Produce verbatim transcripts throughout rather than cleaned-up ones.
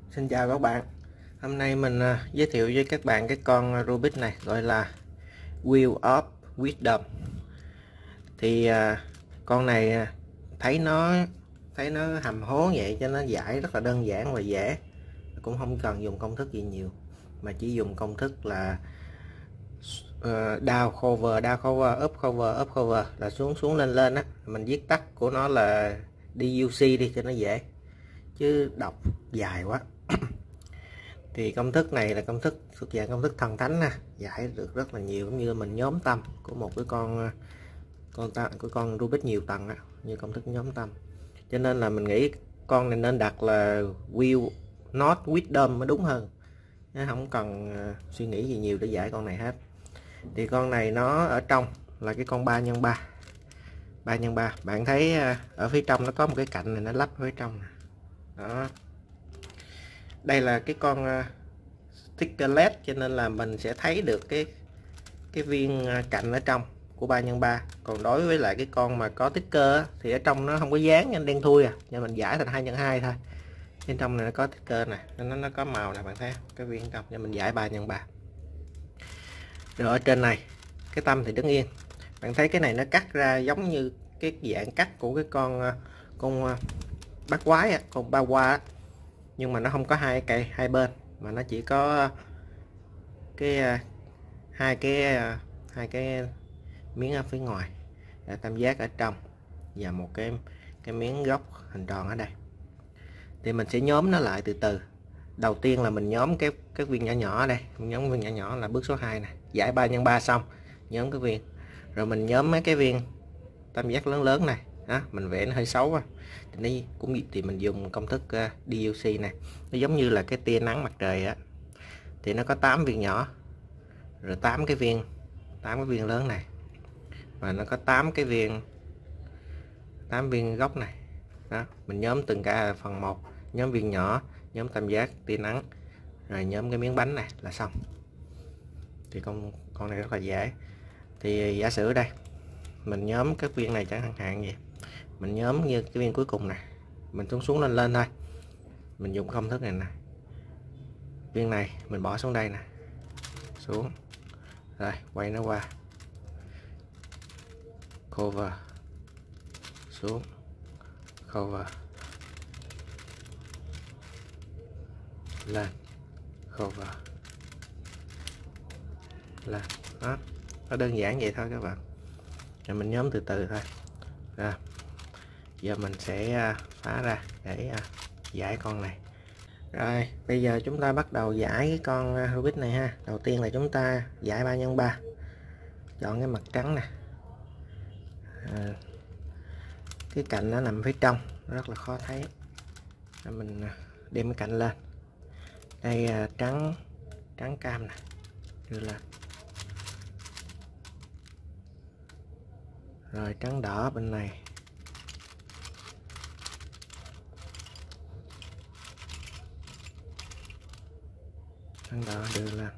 Xin chào các bạn. Hôm nay mình à, giới thiệu với các bạn cái con Rubik này gọi là Wheel of Wisdom. Thì à, con này à, thấy nó thấy nó hầm hố vậy cho nó giải rất là đơn giản và dễ. Cũng không cần dùng công thức gì nhiều mà chỉ dùng công thức là uh, down cover, down cover, up cover, up cover là xuống xuống lên lên á. Mình viết tắt của nó là đê u xê đi cho nó dễ. Chứ đọc dài quá. Thì công thức này là công thức thuộc dạng công thức thần thánh nè, giải được rất là nhiều, cũng như mình nhóm tâm của một cái con con ta của con Rubik nhiều tầng á, như công thức nhóm tâm. Cho nên là mình nghĩ con này nên đặt là Wheel Not Wisdom mới đúng hơn, chứ không cần suy nghĩ gì nhiều để giải con này hết. Thì con này nó ở trong là cái con ba nhân ba, ba nhân ba. Bạn thấy ở phía trong nó có một cái cạnh này nó lắp ở phía trong nè. Đó, đây là cái con sticker led cho nên là mình sẽ thấy được cái cái viên cạnh ở trong của ba nhân ba. Còn đối với lại cái con mà có sticker thì ở trong nó không có dán nên đen thui à, nên mình giải thành hai nhân hai thôi. Bên trong này nó có sticker này, nó nó có màu này, bạn thấy cái viên trong, nên mình giải ba nhân ba. Rồi ở trên này cái tâm thì đứng yên. Bạn thấy cái này nó cắt ra giống như cái dạng cắt của cái con con bát quái á, con ba qua á. Nhưng mà nó không có hai cây hai bên mà nó chỉ có cái hai cái hai cái miếng ở phía ngoài, tam giác ở trong và một cái cái miếng góc hình tròn ở đây. Thì mình sẽ nhóm nó lại từ từ. Đầu tiên là mình nhóm cái cái viên nhỏ nhỏ ở đây, mình nhóm viên nhỏ nhỏ là bước số hai này, giải ba nhân ba xong nhóm cái viên, rồi mình nhóm mấy cái viên tam giác lớn lớn này. Đó, mình vẽ nó hơi xấu á, thì cũng thì mình dùng công thức uh, đê u xê này, nó giống như là cái tia nắng mặt trời á, thì nó có tám viên nhỏ, rồi tám cái viên tám cái viên lớn này, và nó có tám cái viên tám viên góc này. Đó, mình nhóm từng cả phần một, nhóm viên nhỏ, nhóm tam giác tia nắng, rồi nhóm cái miếng bánh này là xong. Thì con con này rất là dễ. Thì giả sử đây mình nhóm các viên này chẳng hạn gì, mình nhóm như cái viên cuối cùng này, mình xuống xuống lên lên thôi, mình dùng công thức này nè, viên này mình bỏ xuống đây nè, xuống rồi quay nó qua cover, xuống cover, lên cover, lên. Đó, nó đơn giản vậy thôi các bạn. Rồi mình nhóm từ từ thôi. Rồi giờ mình sẽ phá ra để giải con này. Rồi bây giờ chúng ta bắt đầu giải cái con Rubik này ha. Đầu tiên là chúng ta giải ba nhân ba, chọn cái mặt trắng nè. À, cái cạnh nó nằm phía trong rất là khó thấy, rồi mình đem cái cạnh lên đây, trắng trắng cam nè, đưa lên, rồi trắng đỏ bên này, trắng đỏ đưa lên.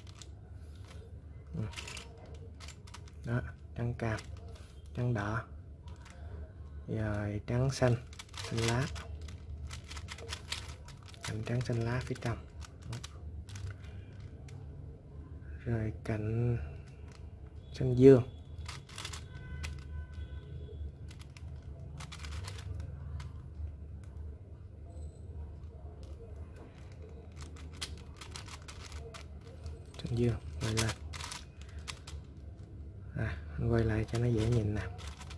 Đó, trắng cam, trắng đỏ, rồi trắng xanh, xanh lá, cạnh trắng xanh lá phía trong, rồi cạnh xanh dương, xanh dương quay lên. À, quay lại cho nó dễ nhìn nè.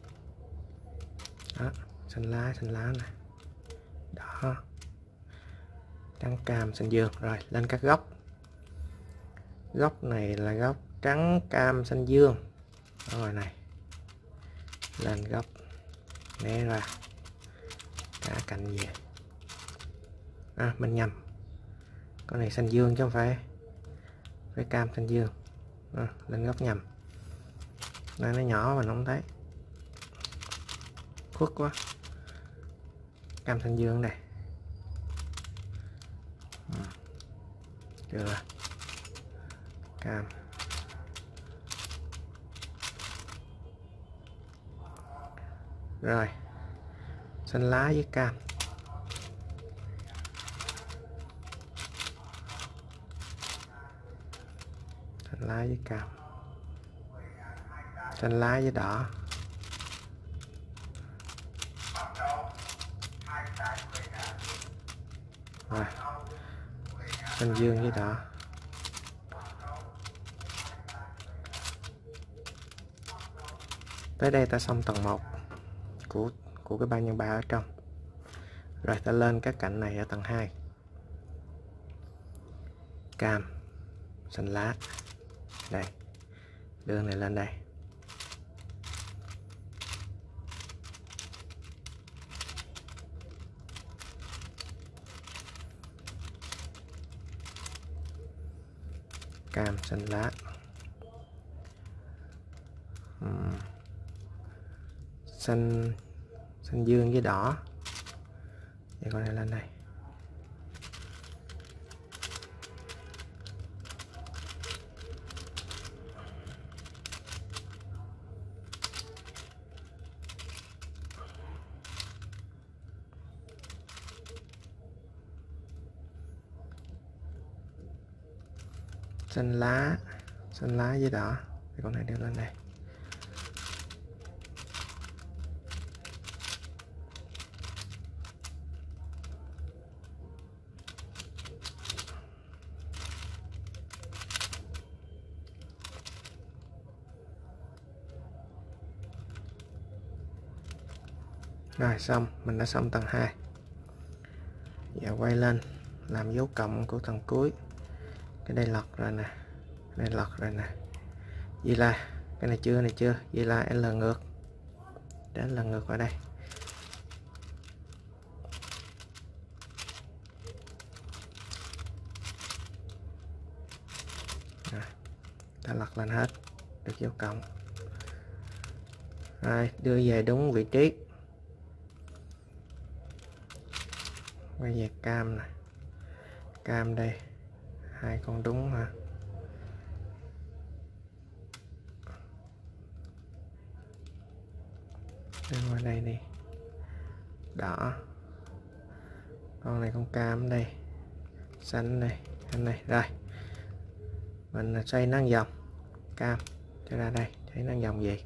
Đó, xanh lá, xanh lá nè, đỏ, trắng cam, xanh dương. Rồi lên các góc. Góc này là góc trắng cam xanh dương ở ngoài này, lên góc, né ra cả cạnh về. À, mình nhầm, con này xanh dương chứ không phải phải cam xanh dương. À, lên góc nhầm, đây nó nhỏ mà nó không thấy, khuất quá. Cam xanh dương đây, chưa, cam, rồi xanh lá với cam, xanh lá với cam, xanh lá với đỏ, rồi xanh dương với đỏ. Tới đây ta xong tầng một của của cái ba nhân ba ở trong. Rồi ta lên các cạnh này ở tầng hai. Cam, xanh lá. Đây. Đưa này lên đây. Cam, xanh lá. Uhm. Xanh xanh dương với đỏ. Để con này lên đây. Xanh lá, xanh lá với đỏ. Để con này đưa lên đây. Rồi xong, mình đã xong tầng hai. Giờ quay lên làm dấu cộng của tầng cuối. Cái đây lọt rồi nè, cái đây lọt rồi nè. Vậy là cái này chưa, này chưa. Vậy là L ngược. Để L ngược vào đây. Rồi, ta lật lên hết được dấu cộng. Rồi đưa về đúng vị trí. Quay về cam nè, cam đây, hai con đúng hả? Đưa qua đây đi. Đỏ, con này con cam đây, xanh đây, xanh này. Rồi mình xoay nó vòng, cam cho ra đây, thấy nó vòng gì?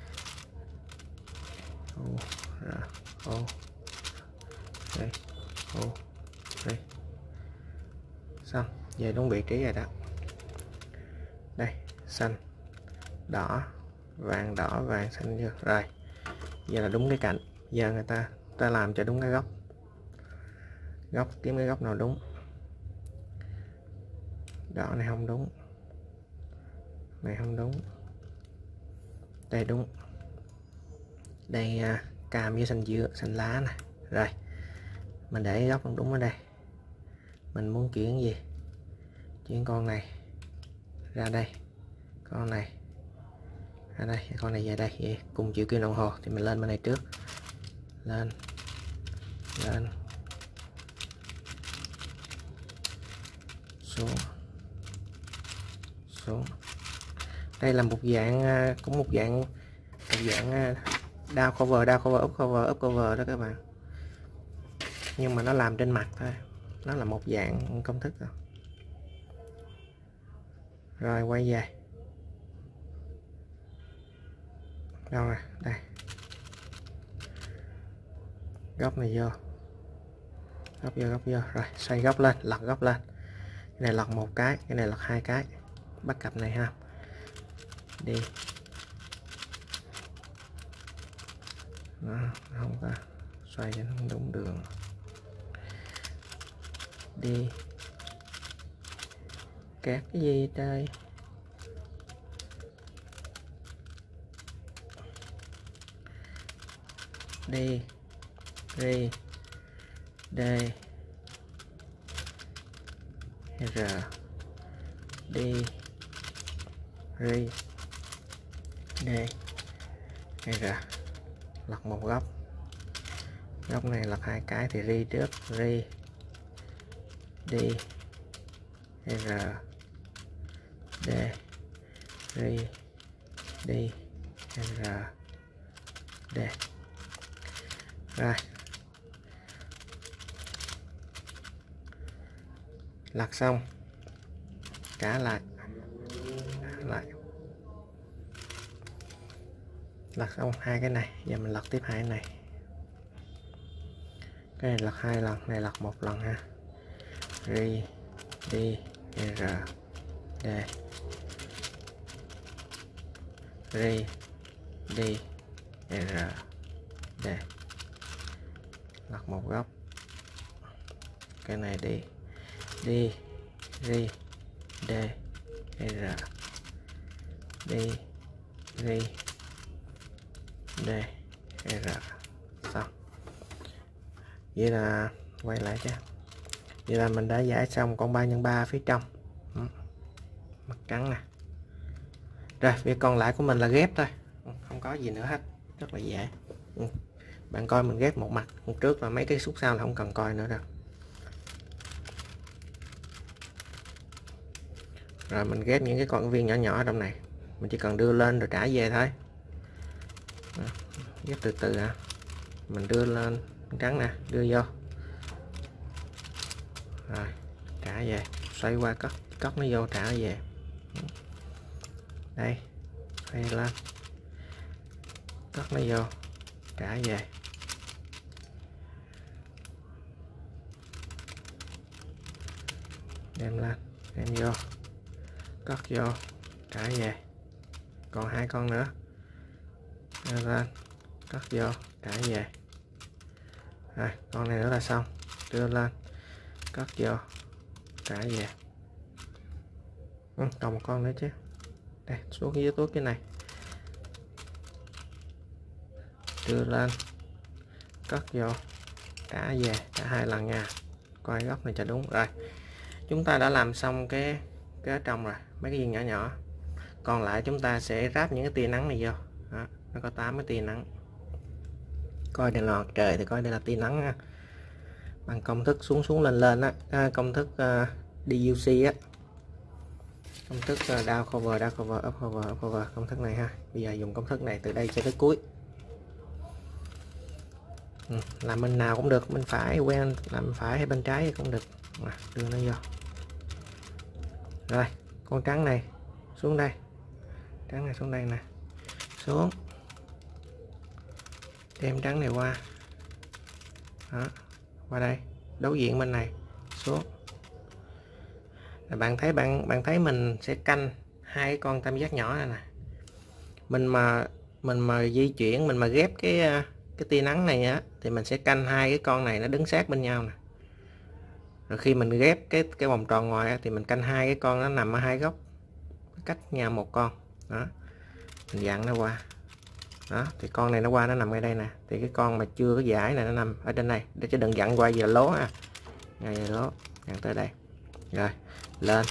Ô, rồi, ô, đây, ô, đây. Xong, về đúng vị trí rồi đó. Đây, xanh, đỏ, vàng, đỏ, vàng, xanh chưa? Rồi, giờ là đúng cái cạnh. Giờ người ta ta làm cho đúng cái góc. Góc, kiếm cái góc nào đúng. Đỏ này không đúng. Này không đúng. Đây đúng. Đây à, cam với xanh dưa, xanh lá nè. Rồi, mình để góc đúng ở đây. Mình muốn chuyển gì? Chuyển con này ra đây, con này ra đây, con này về đây. Vậy cùng chiều kim đồng hồ thì mình lên bên này trước. Lên, lên, xuống, xuống. Đây là một dạng, cũng một dạng một dạng down cover, down cover, up cover, up cover đó các bạn. Nhưng mà nó làm trên mặt thôi. Nó là một dạng công thức rồi. Rồi quay về. Đâu rồi? Đây. Góc này vô. Góc vô, góc vô. Rồi xoay góc lên, lật góc lên. Cái này lật một cái, cái này lật hai cái. Bắt cặp này ha. Đi. Đó, không có xoay cho nó không đúng đường. Đi. Kẹt cái gì đây? Đi. Đi. D. R. Đi. Ri. D. R. Lật một góc. Góc này lật hai cái thì ri trước. Ri. Đi. R. D. Ri. Đi. R. D. Rồi. Lật xong. Cả lại. lại, lật xong hai cái này, giờ mình lật tiếp hai cái này. Cái này lật hai lần, này lật một lần ha. Ri, đi, r, d, ri, đi, r, d, lật một góc. Cái này đi, đi, ri, d, r, đi, ri, d, r. Xong. Vậy là quay lại chứ. Vậy là mình đã giải xong con ba nhân ba phía trong. Mặt trắng nè. Rồi, việc còn lại của mình là ghép thôi. Không có gì nữa hết. Rất là dễ. Bạn coi mình ghép một mặt trước là mấy cái xúc sau là không cần coi nữa đâu. Rồi mình ghép những cái con viên nhỏ nhỏ ở trong này. Mình chỉ cần đưa lên rồi trả về thôi. Ghép từ từ hả. Mình đưa lên trắng nè, đưa vô. Rồi, trả về, xoay qua cất cất nó vô, trả về. Đây, xoay lên, cất nó vô, trả về. Đem lên, đem vô, cất vô, trả về. Còn hai con nữa. Đem lên, cất vô, trả về. Rồi, con này nữa là xong. Đưa lên, cất vô, trả về. Ừ, còn một con nữa chứ. Đây, xuống dưới tuốt cái này. Đưa lên, cất vô, trả về. Trả hai lần nha. Coi góc này cho đúng. Rồi, chúng ta đã làm xong cái cái ở trong rồi, mấy cái viên nhỏ nhỏ. Còn lại chúng ta sẽ ráp những cái tia nắng này vô. Đó, nó có tám cái tia nắng. Coi đây là mặt trời thì coi đây là tia nắng ha. Bằng công thức xuống xuống lên lên á, à, công thức uh, đê u xê á, công thức uh, down cover, down cover, up cover, up cover, công thức này ha. Bây giờ dùng công thức này từ đây cho tới cuối. Ừ, làm bên nào cũng được, bên phải quen làm phải hay bên trái cũng được. À, đưa nó vô. Rồi, con trắng này xuống đây, trắng này xuống đây nè, xuống, đem trắng này qua. Đó, qua đây, đối diện bên này, xuống. Là bạn thấy bạn bạn thấy mình sẽ canh hai cái con tam giác nhỏ này nè. Mình mà mình mà di chuyển, mình mà ghép cái cái tia nắng này á thì mình sẽ canh hai cái con này nó đứng sát bên nhau nè. Rồi khi mình ghép cái cái vòng tròn ngoài á, thì mình canh hai cái con nó nằm ở hai góc, cách nhau một con. Đó, mình dặn nó qua. Đó, thì con này nó qua nó nằm ngay đây nè, thì cái con mà chưa có giải này nó nằm ở trên này, để chứ đừng dặn qua giờ lố ha, ngay giờ lố, dặn tới đây. Rồi lên,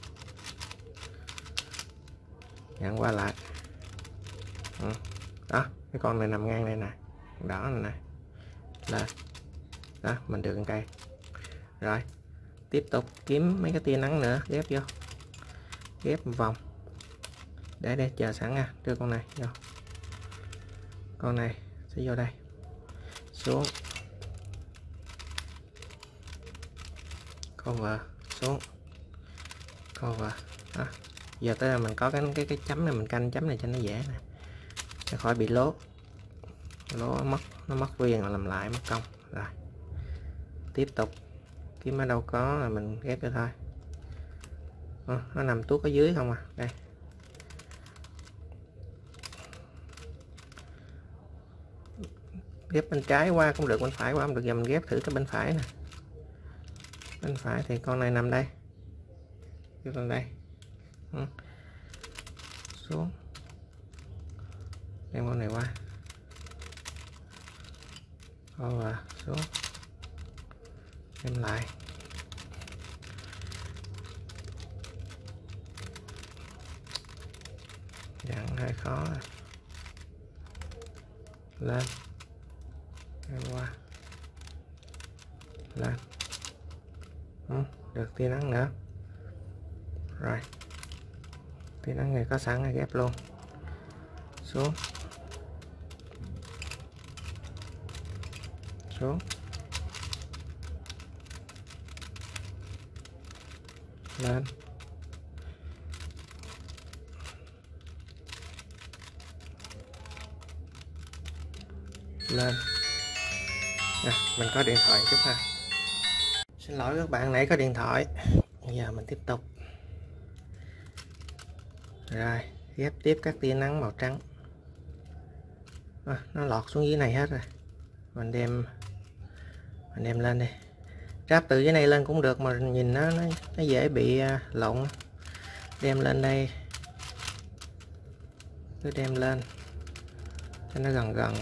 dặn qua lại. Ừ. Đó, cái con này nằm ngang đây nè, đỏ này nè, lên. Đó, mình được con cây. Rồi tiếp tục kiếm mấy cái tia nắng nữa, ghép vô, ghép một vòng. Để đây chờ sẵn nha, đưa con này vô. Con này sẽ vô đây, xuống, cover, xuống, cover. Đó, giờ tới là mình có cái cái cái chấm này, mình canh chấm này cho nó dễ nè, để khỏi bị lố lố mất, nó mất viên là làm lại mất công. Rồi tiếp tục kiếm ở đâu có là mình ghép cho thôi. À, nó nằm tuốt ở dưới không à. Đây, ghép bên trái qua cũng được, bên phải qua cũng được. Giờ mình ghép thử cái bên phải nè. Bên phải thì con này nằm đây, ghép lên đây. Ừ. Xuống, đem con này qua, rồi xuống, đem lại. Dặn hơi khó. Lên, đem qua, lên. Ừ, được tia nắng nữa. Rồi tia nắng này có sẵn, ghép luôn. Xuống, xuống, lên, lên. À, mình có điện thoại chút ha. Xin lỗi các bạn, nãy có điện thoại. Bây giờ mình tiếp tục. Rồi, ghép tiếp các tia nắng màu trắng. À, nó lọt xuống dưới này hết rồi. Mình đem mình đem lên đi. Ráp từ dưới này lên cũng được, mà nhìn nó nó, nó dễ bị lộn. Đem lên đây. Cứ đem lên cho nó gần gần.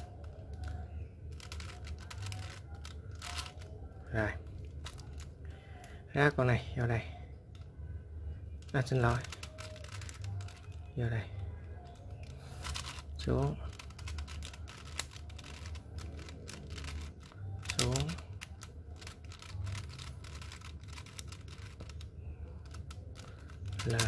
Rồi. Ráp con này vô đây. À, xin lỗi. Vô đây. Xuống. Xuống. Lên.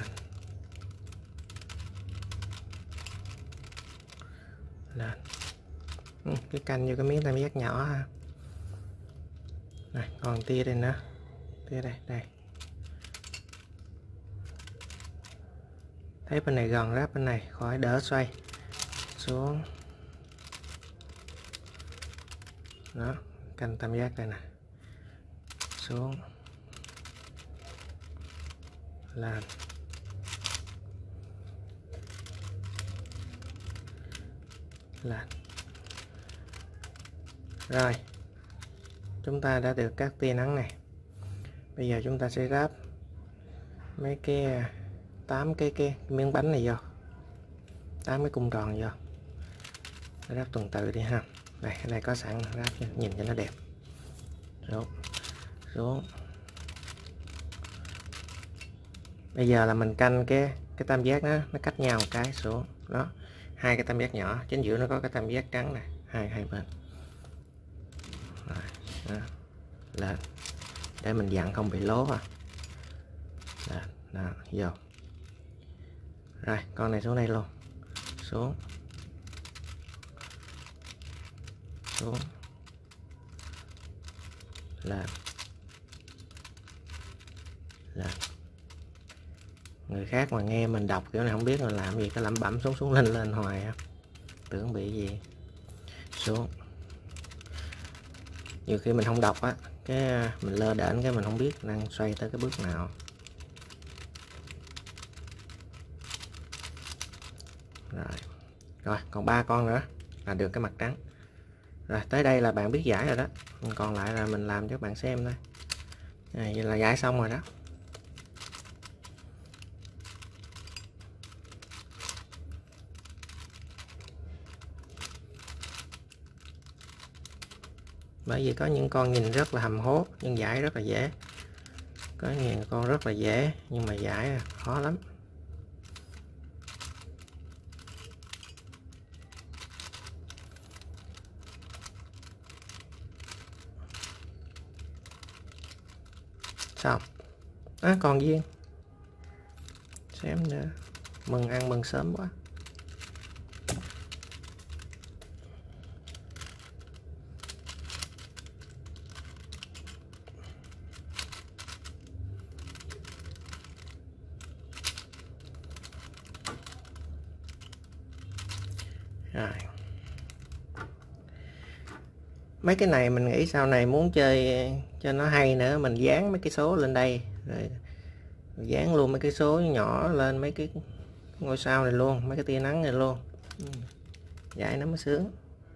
Lên. Ừ, cái canh vô cái miếng tam giác nhỏ ha. Này, còn tia đây nữa. Tia đây, đây. Thấy bên này gần, ráp bên này khỏi đỡ xoay. Xuống. Đó, canh tam giác đây nè. Xuống. Lên. Lên. Rồi, chúng ta đã được các tia nắng này. Bây giờ chúng ta sẽ ráp mấy cái tám cái, cái cái miếng bánh này vô, tám cái cung tròn vô. Ráp tuần tự đi ha. Đây, cái này có sẵn, ráp nhìn cho nó đẹp. Xuống. Xuống. Bây giờ là mình canh cái cái tam giác đó, nó cách nhau một cái. Xuống. Đó, hai cái tam giác nhỏ, chính giữa nó có cái tam giác trắng này, hai hai bên. Rồi, đó. Lên để mình dặn không bị lố à. Đó, đó, vô. Rồi, con này xuống đây luôn. Xuống. Xuống. Lên. Lên. Người khác mà nghe mình đọc kiểu này không biết mình làm gì, cái lẩm bẩm xuống xuống lên lên hoài á, tưởng bị gì. Xuống. Nhiều khi mình không đọc á, cái mình lơ đễnh cái mình không biết đang xoay tới cái bước nào. Rồi. Rồi, còn ba con nữa là được cái mặt trắng. Rồi, tới đây là bạn biết giải rồi đó. Còn lại là mình làm cho các bạn xem thôi. À, vậy là giải xong rồi đó. Bởi vì có những con nhìn rất là hầm hố nhưng giải rất là dễ. Có những con rất là dễ nhưng mà giải khó lắm. Xong. À, còn viên. Xem nữa. Mừng ăn mừng sớm quá. Rồi. Mấy cái này mình nghĩ sau này muốn chơi cho nó hay nữa, mình dán mấy cái số lên đây rồi dán luôn mấy cái số nhỏ lên mấy cái ngôi sao này luôn, mấy cái tia nắng này luôn. Vậy nó mới sướng.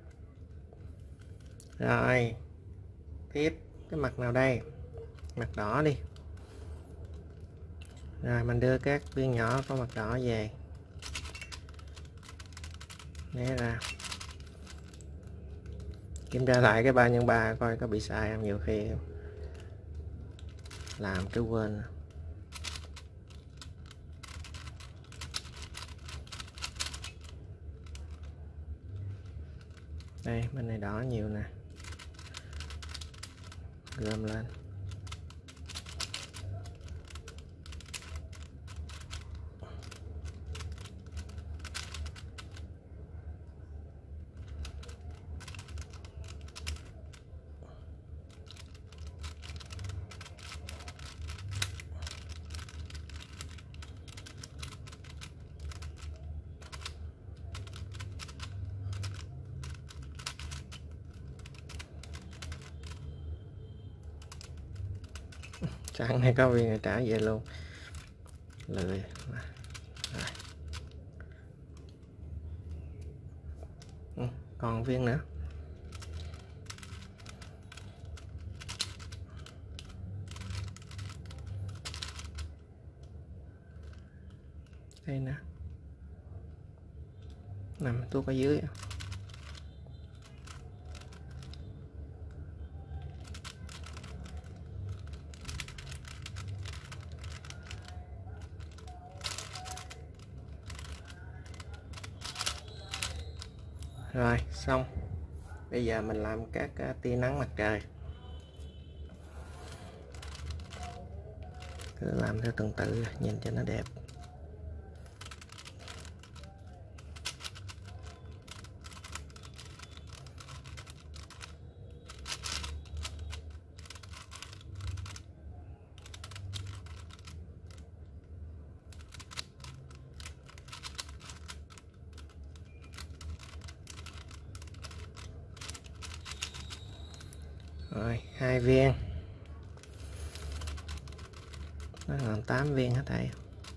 Rồi tiếp cái mặt nào đây, mặt đỏ đi. Rồi mình đưa các viên nhỏ có mặt đỏ về, né ra, kiểm tra lại cái ba nhân ba coi có bị sai không, nhiều khi làm cái quên. Đây bên này đỏ nhiều nè, gom lên. Sẵn hay có viên này trả về luôn. Lười. Rồi. Ừ, còn viên nữa. Đây nè, nằm tuốt ở dưới. Rồi xong. Bây giờ mình làm các tia nắng mặt trời. Cứ làm theo tuần tự nhìn cho nó đẹp. Rồi hai viên, nó làm tám viên hả thầy?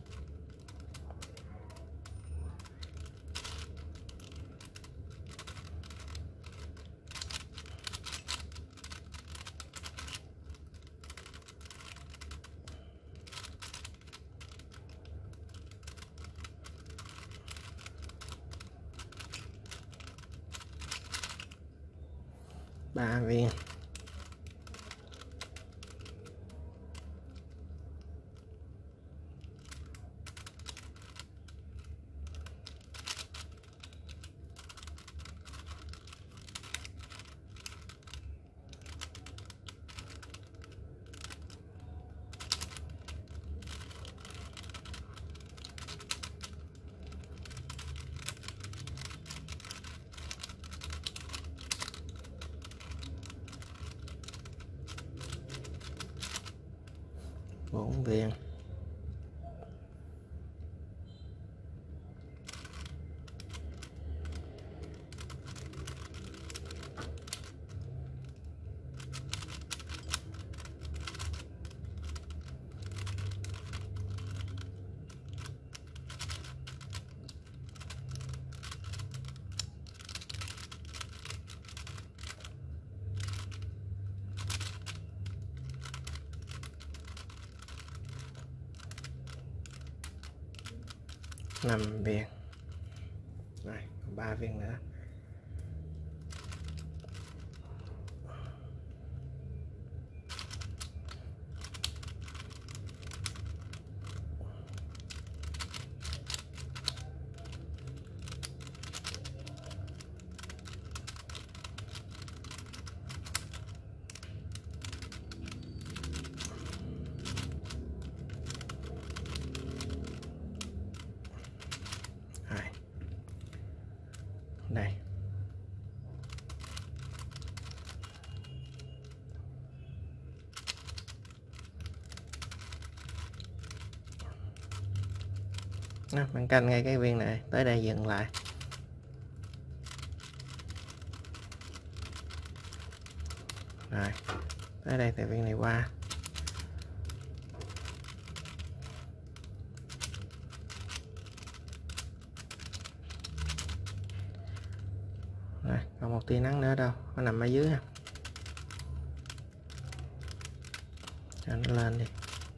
Ba viên. Bốn viên. Năm viên. Rồi còn ba viên nữa. Đây. Đó, bạn canh ngay cái viên này, tới đây dừng lại. Rồi, tới đây từ viên này qua. Rồi, còn một tia nắng nữa đâu, nó nằm ở dưới ha. Cho nó lên đi.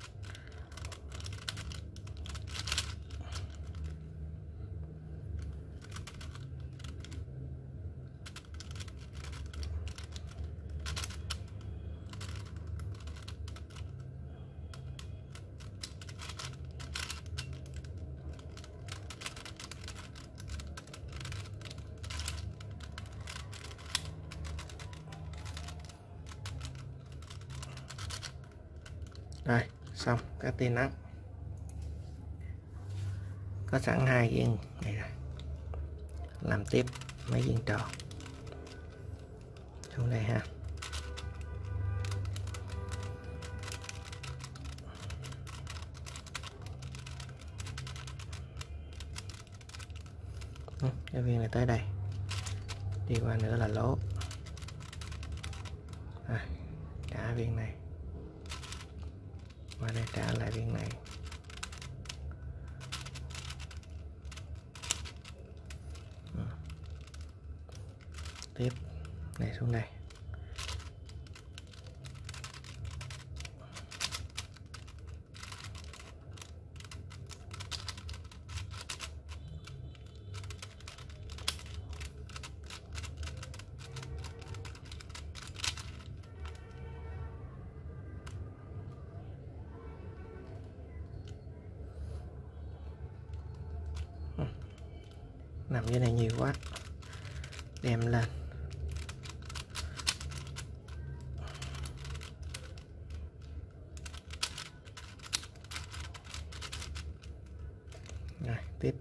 Rồi xong các tia nắng, có sẵn hai viên này rồi. Làm tiếp mấy viên tròn xuống đây ha. Ừ, cái viên này tới đây, đi qua nữa là lỗ. À, cả viên này. Qua đây trả lại viên này. Tiếp này xuống đây. Nằm dưới này nhiều quá, đem lên. Rồi tiếp.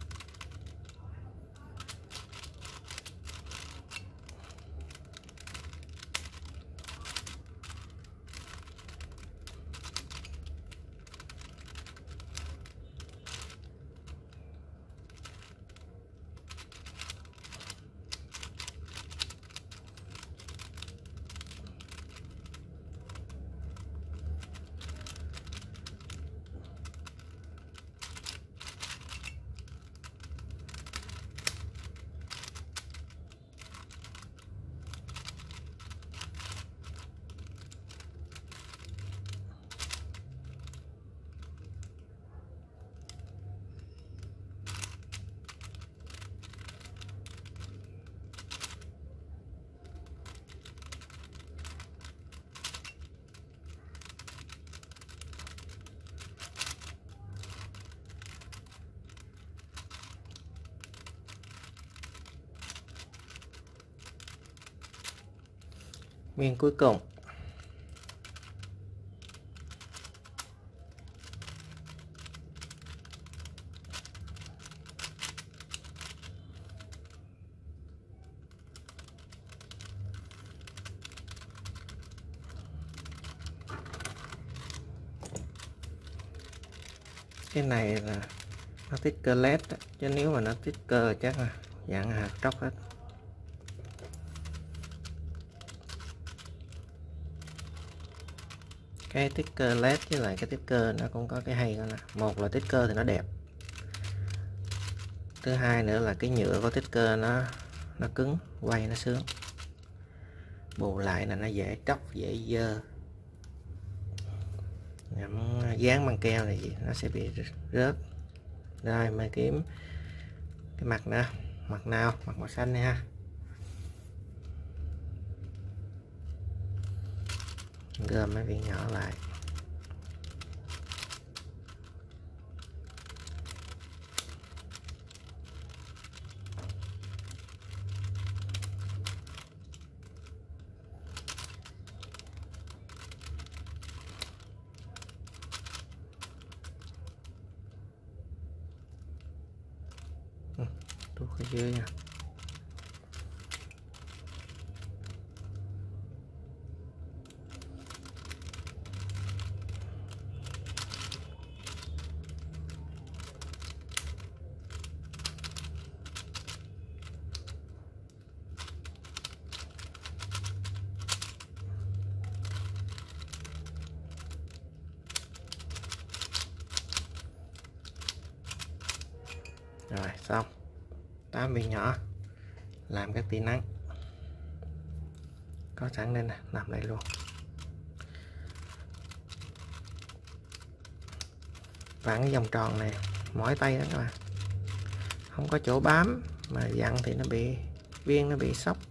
Viên cuối cùng. Cái này là nó sticker led đó, chứ nếu mà nó sticker chắc là dạng hạt tróc hết. Cái sticker led với lại cái sticker nó cũng có cái hay đó nè. Một là sticker thì nó đẹp, thứ hai nữa là cái nhựa của sticker nó nó cứng, quay nó sướng. Bù lại là nó dễ tróc, dễ dơ. Nhắm dán băng keo thì nó sẽ bị rớt. Rồi mời kiếm cái mặt nữa, mặt nào, mặt màu xanh này ha. Gom mấy viên nhỏ lại. Ừ, tuốt ở dưới nha. Rồi xong tám viên nhỏ làm cái tia nắng có sẵn đây nè, làm lại luôn. Vặn cái vòng tròn này mỏi tay đó các bạn, không có chỗ bám mà dặn thì nó bị viên nó bị sốc.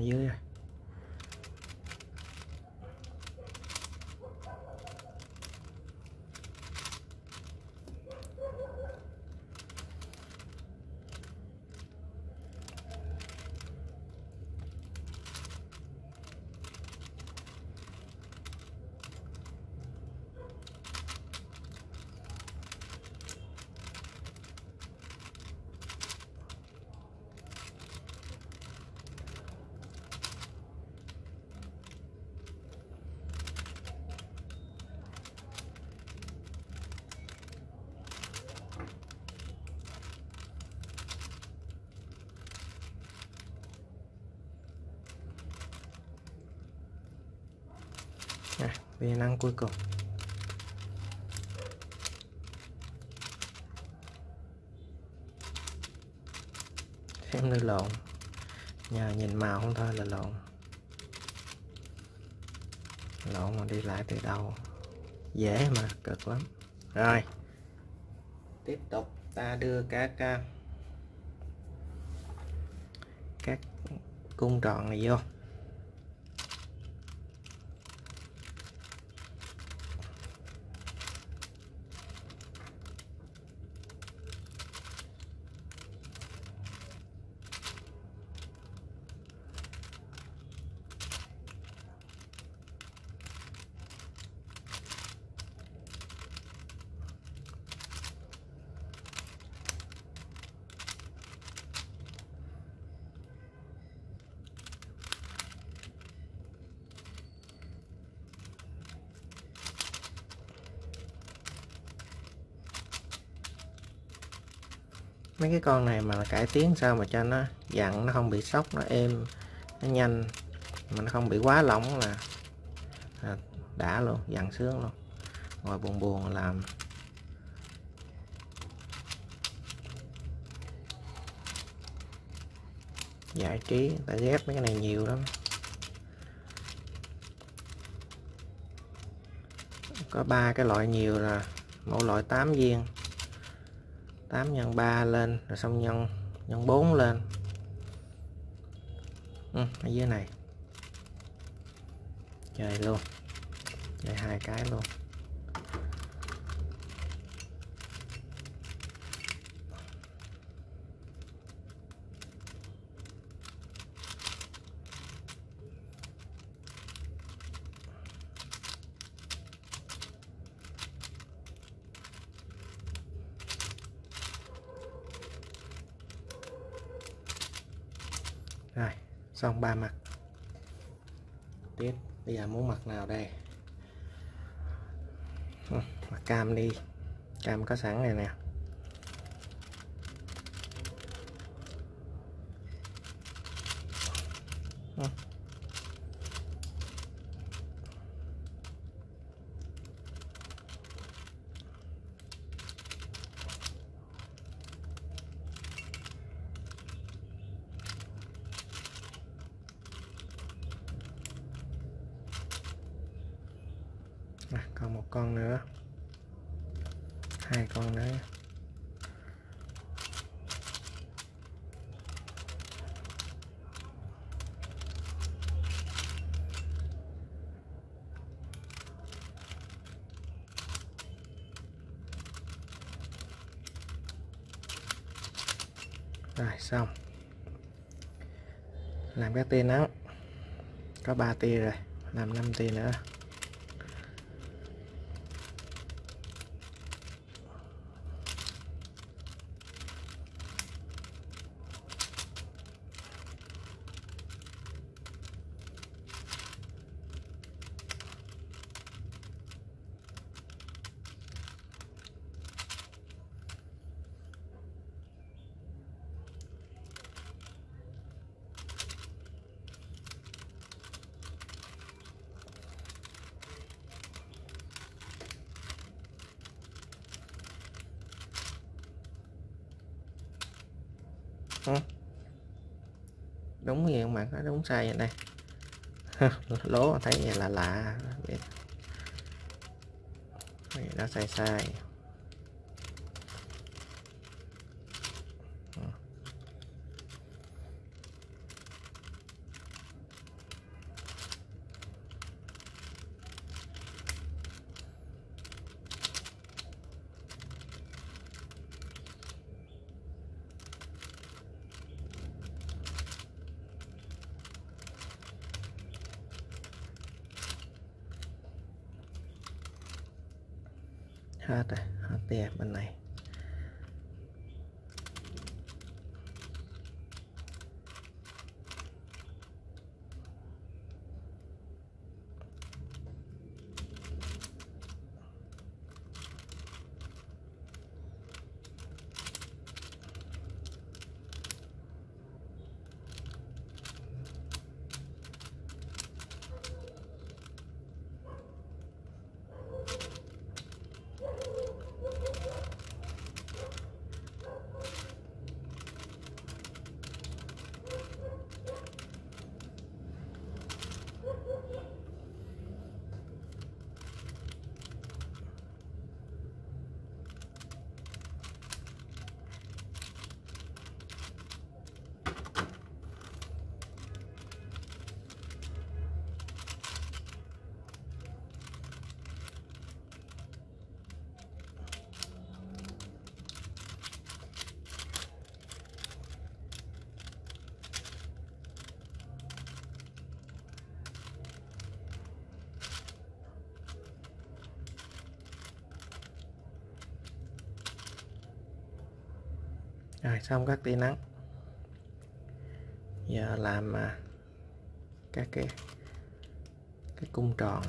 ở dưới rồi. À, viên năng cuối cùng. Xem nơi lộn, nhờ nhìn màu không thôi là lộn. Lộn mà đi lại từ đầu dễ mà cực lắm. Rồi tiếp tục ta đưa các các cung tròn này vô. Mấy cái con này mà cải tiến sao mà cho nó dặn, nó không bị sóc, nó êm, nó nhanh mà nó không bị quá lỏng là, là đã luôn, dặn sướng luôn. Ngồi buồn buồn làm giải trí, ta ghép mấy cái này nhiều lắm. Có ba cái loại nhiều là mỗi loại tám viên, tám nhân ba lên rồi xong nhân nhân bốn lên. Ừ, ở dưới này chơi luôn, chơi hai cái luôn. Rồi xong ba mặt. Tiếp bây giờ muốn mặt nào đây? Ừ, mặt cam đi, cam có sẵn này nè. Ừ. À, còn một con nữa, hai con nữa. Rồi xong, làm cái tia nắng, có ba tia rồi, làm năm tia nữa. Ừ. Đúng vậy mà có đúng sai vậy đây. Lố thấy vậy là lạ vậy. Vậy đó sai sai. Ừ. Hết rồi, hết tia bên này. Rồi xong các tia nắng. Giờ làm à, các cái cái cung tròn.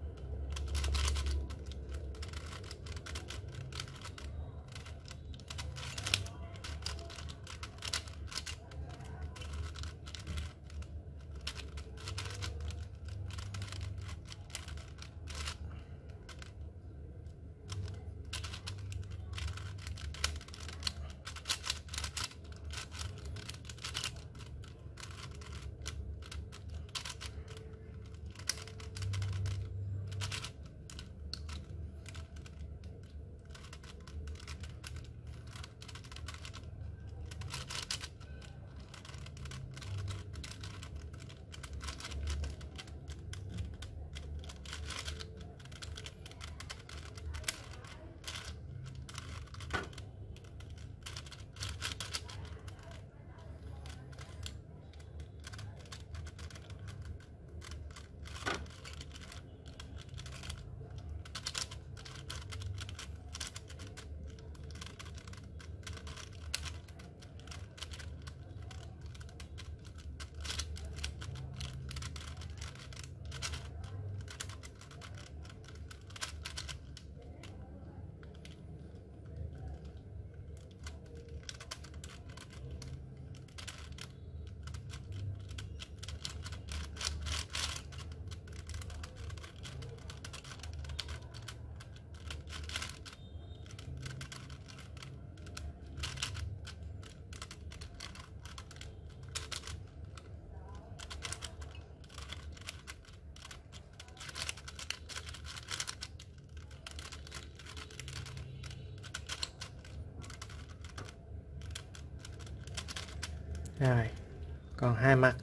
Rồi còn hai mặt,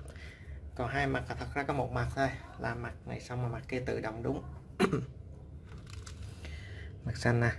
còn hai mặt là thật ra có một mặt thôi, làm mặt này xong mà mặt kia tự động đúng. Mặt xanh nè.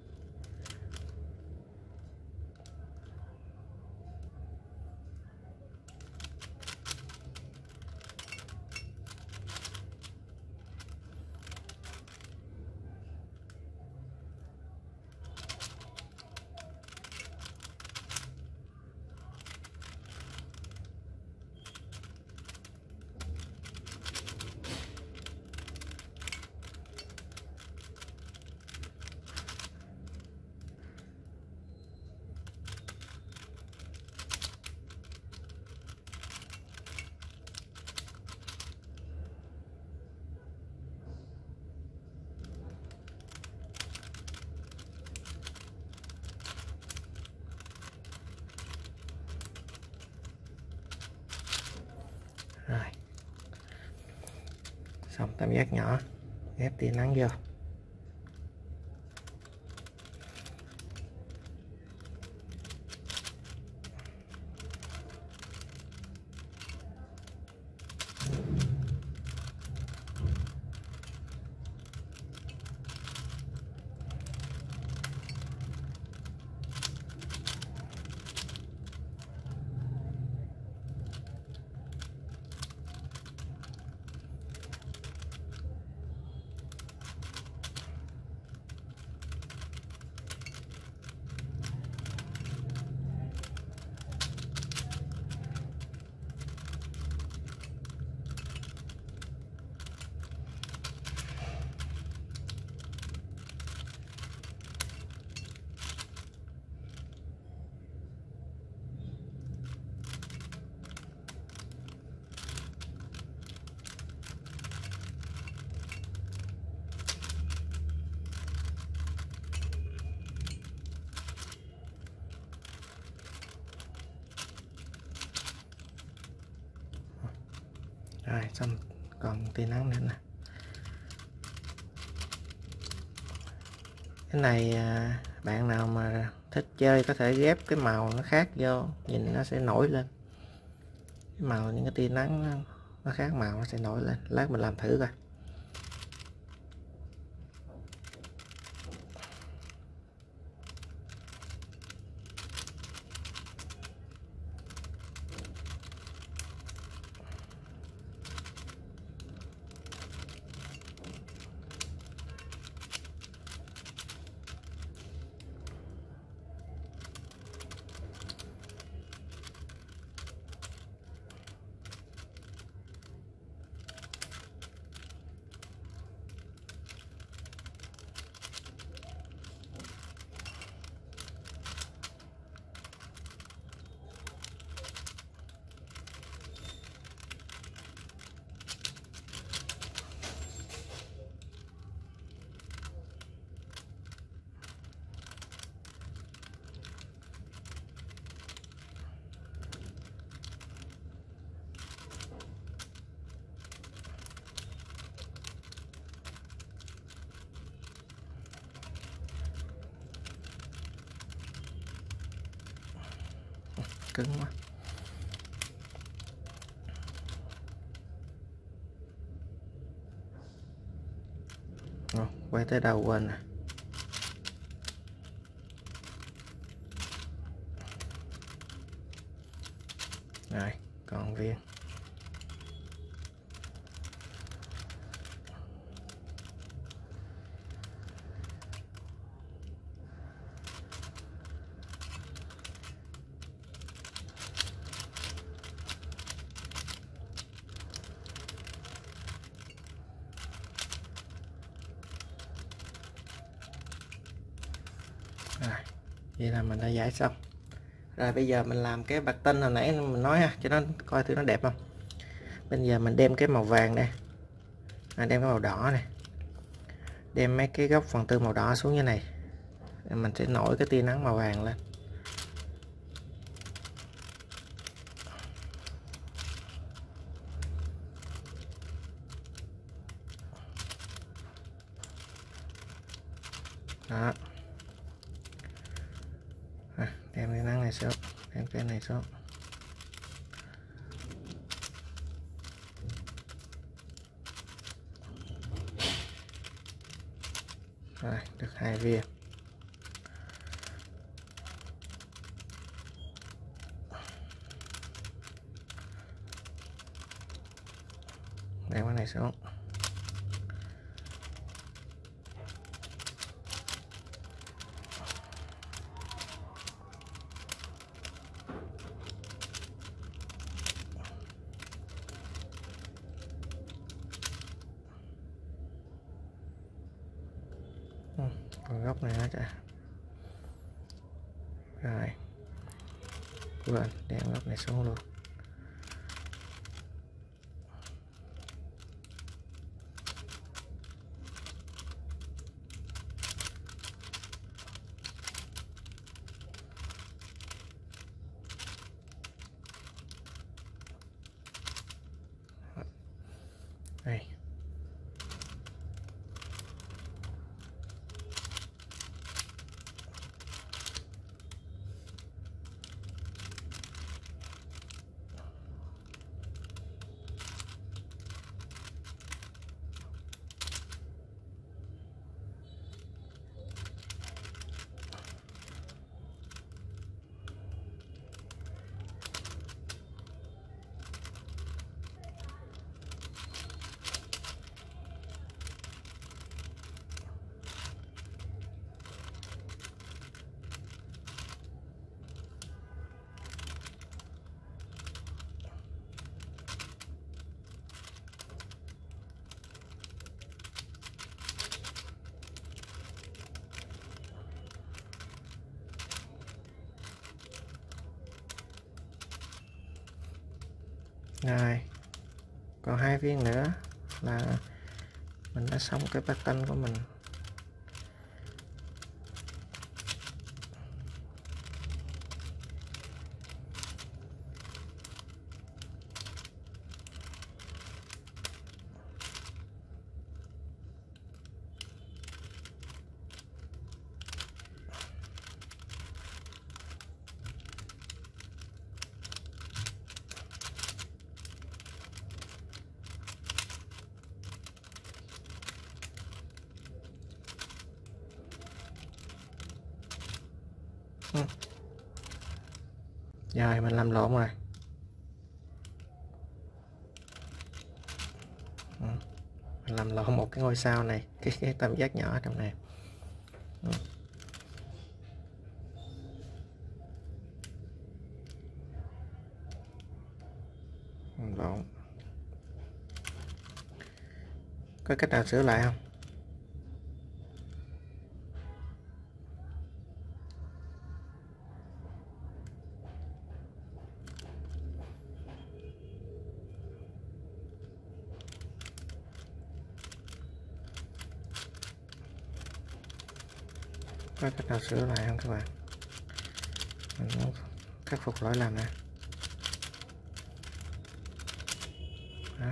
Rồi xong tam giác nhỏ, ghép tia nắng vô. Rồi xong, còn tia nắng nữa nè. Cái này bạn nào mà thích chơi có thể ghép cái màu nó khác vô, nhìn nó sẽ nổi lên. Cái màu những cái tia nắng nó khác màu nó sẽ nổi lên. Lát mình làm thử coi. Cứng quá. Rồi, quay tới đầu quên nè. Rồi, còn viên. Rồi, vậy là mình đã giải xong. Rồi bây giờ mình làm cái bạc tinh hồi nãy mình nói ha, cho nó coi thử nó đẹp không. Bây giờ mình đem cái màu vàng này, à, đem cái màu đỏ này, đem mấy cái góc phần tư màu đỏ xuống như này, mình sẽ nổi cái tia nắng màu vàng lên. Đó. À, đem cái nắng này xuống, đem cái này xuống. Rồi, được hai viên. Đem cái này xuống. Ừ, còn góc này nữa kìa. Rồi, quên đem góc này xuống luôn. Đây. Rồi, còn hai viên nữa là mình đã xong cái pattern của mình. Ừ. Rồi mình làm lộn rồi. Ừ. Mình làm lộn một cái ngôi sao này, cái, cái tam giác nhỏ ở trong này. Ừ. Làm lộn. Có cách nào sửa lại không? Có cách nào sửa lại không các bạn? Mình muốn khắc phục lỗi lầm nè. Đó.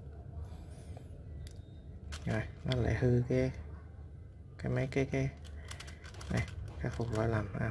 Rồi nó lại hư cái cái mấy cái cái này, khắc phục lỗi lầm à.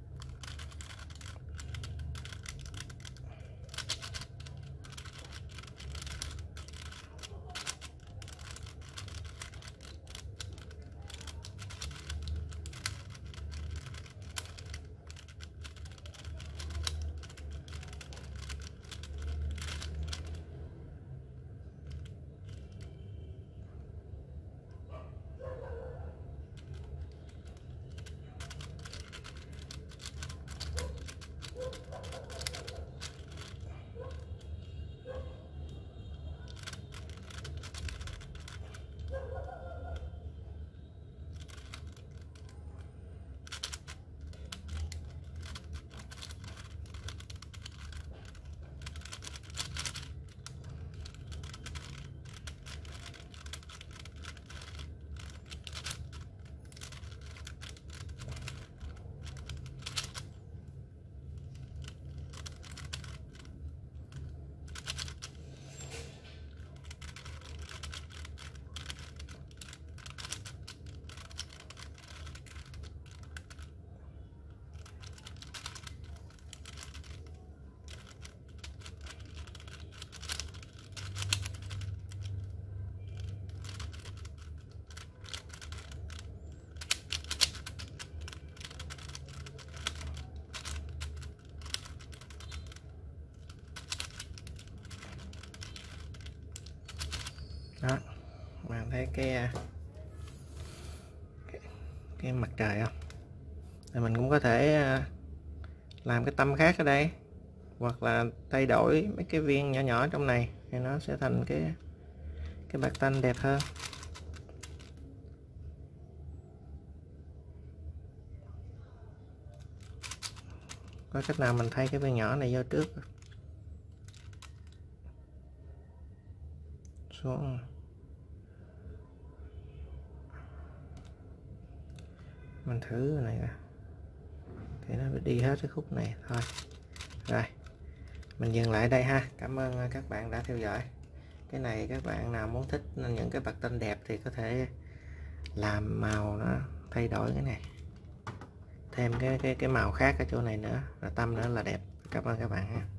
Đó, bạn thấy cái cái, cái mặt trời không? Thì mình cũng có thể làm cái tâm khác ở đây, hoặc là thay đổi mấy cái viên nhỏ nhỏ trong này thì nó sẽ thành cái cái bạc tanh đẹp hơn. Có cách nào mình thay cái viên nhỏ này vô trước xuống, mình thử này nè, thì nó đi hết cái khúc này thôi. Rồi mình dừng lại đây ha. Cảm ơn các bạn đã theo dõi. Cái này các bạn nào muốn thích những cái bạc tanh đẹp thì có thể làm màu, nó thay đổi cái này, thêm cái cái cái màu khác ở chỗ này nữa, rồi tâm nữa là đẹp. Cảm ơn các bạn ha.